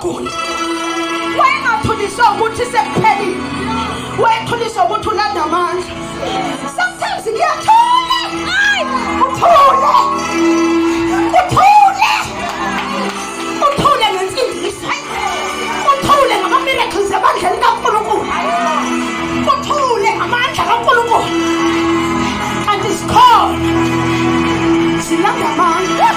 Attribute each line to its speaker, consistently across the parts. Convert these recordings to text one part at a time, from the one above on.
Speaker 1: ungafuni. Wayengathuliswa ukuthi sekuphelile. Wayethuliswa ukuthi ulanda amandla. Sometimes ngiyathula. Uthule. Uthule. Uthule ngensindiso. Uthule ngama-miracles abandleni kaNkulunkulu. Uthule ngamandla kaNkulunkulu. And it's called silanda amandla.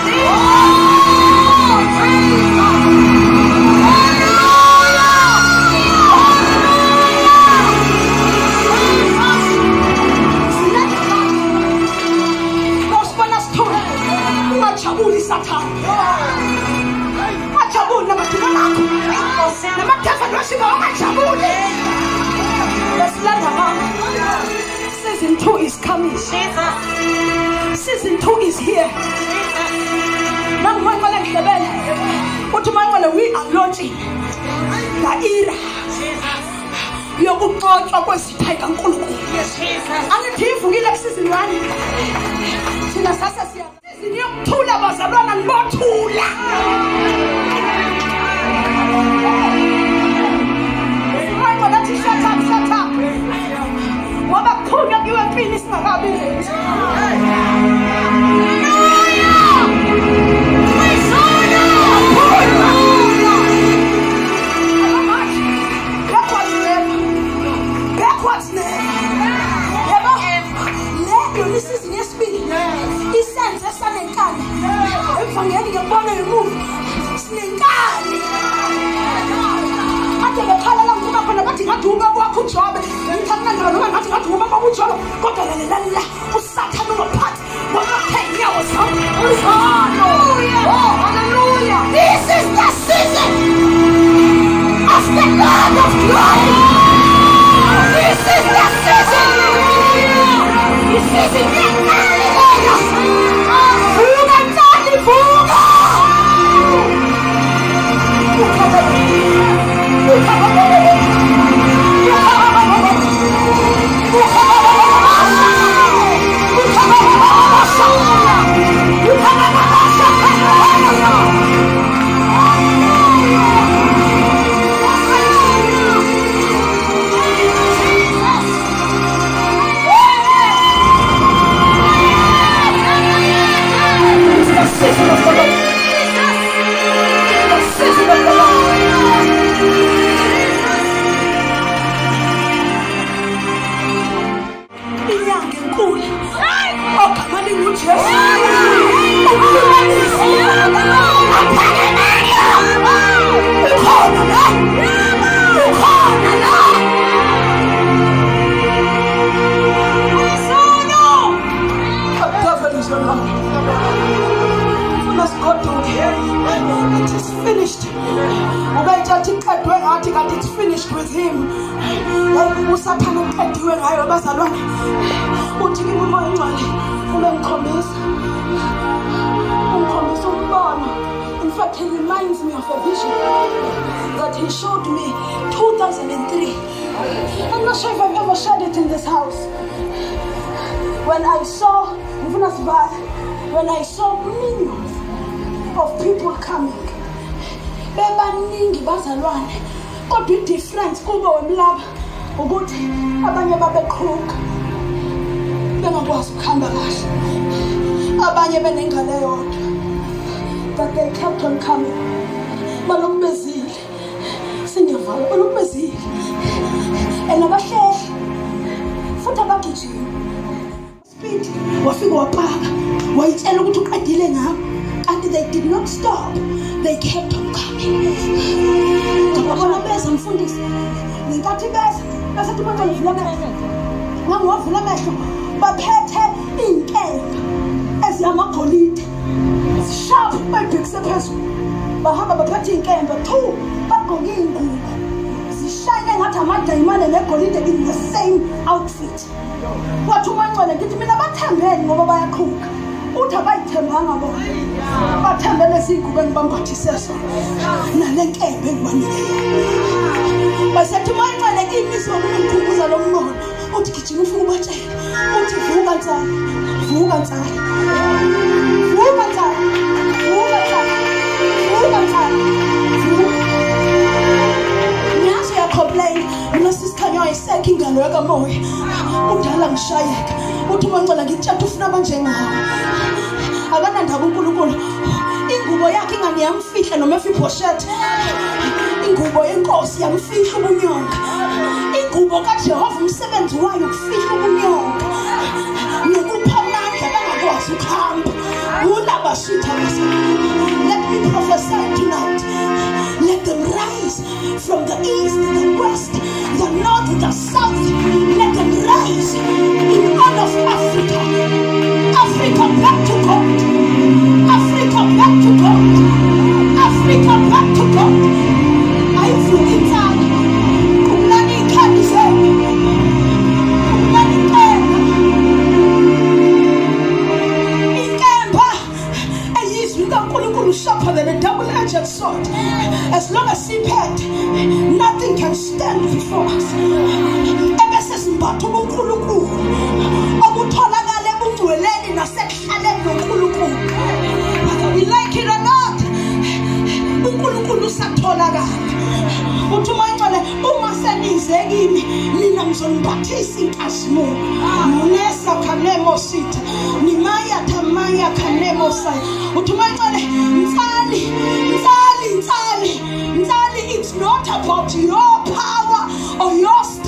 Speaker 1: Ungajabuli Sathane. Ungajabuli namadimoni akho. Namadevil washika ungajabuli. Lesilanda mama. Season 2 is coming. Season 2 is here. Nangumanqala ngidebele. Uthi manqala we are launching la era yokuxoxwa kwezitha kaNkulunkulu. Angithi ivukile season 1. Thina sasa siya siyokuthula bazalwana nibothula. Hayi nathi shut up. Ngoba kukhulunywa kiwe empini singakabi ready. Evangeli ngiyabona ngemuva sinenkani ade bekhala la ngikuba khona bathi ngathi ubaba wakho uJobe ngithandana noma ngathi ubaba wakho uJobe kodwa lalela uSathane ungaphathi wakhe nyawo zami. Hallelujah. This is the season of the Lord of glory. This is the season. This is the it's finished with him. Usathane uqediwe ngayo bazalwane. Uthi kimi umoya ongcwele ubengikhombisa umbono. In fact, he reminds me of a vision that he showed me 2003. I'm not sure if I've ever shared it in this house. When I saw millions of people coming. Bebaningi bazalwane. Kodwa i-difference kubo wemlaba ukuthi abanye babeqhuka bengakwazi ukuhamba kahle, abanye benengalo eyodwa, but they kept on coming. Balokhu bezile singevala, balokhu bezile and abahlehla futhi abagijima speed wafika wapaka wayitshela ukuthi uqedile ngabo. And they did not stop. They kept on coming. Ngabona beza mfundisi. Ngenkathi beza basethi manje ngivula amehlo. Ngangivula amehlo baphethe inkemba eziyamagolide. Sharp bayibhekise phezulu. Bahamba baphethe inkemba. 2 bagqoke ingubo. Zishayine ngathi amadayimane negolide in the same outfit. Wathi uMancane ngithi mina bathembeni ngoba bayaqhuka. Uthi abayithembanga bona. Bathembele sigubu engibambathise sona. Nalenkembe engibanike. Basethi Mancane imiso ukumkhumbuza lo mbono. Uthi gijima ufuna ubatshela. Uthi vuka Nsali. Vuka Nsali. Vuka Nsali. Vuka Nsali. Vuka Nsali. Vuka. uyashayeka uthi uMancela ngitshela ufuna abanjengawe akanandaba uNkulunkulu ingubo yakhe ingani yamfihla noma eFiboshethi ingubo yenkosi yamfihla ubunyonga ingubo kaJehova umsebenzi wayo ukufihla ubunyonga nokupha amandla bangakwazi ukuhamba ulabashitha let me prophesy tonight let them rise from the east the west the north the south let them rise in all of Africa Africa back to God Africa back to God Africa back to God ayivuka insana kumnani ikhali zenu kumnani inkemba eyizwi kaNkulunkulu sharper than a double-edged sword as long as siphethe nothing can stand before us ebese simbatha uNkulunkulu obutholakala ebungcweleni nasekuhlaleni noNkulunkulu whether we like it or not uNkulunkulu usatholakala uthi uMancele uma senize kimi mina ngizonibhathisa inkasimulo nonesa Khanyo sitha nimaya tamaya Khanyo sai uthi uMancele Nsali it's not about your power or your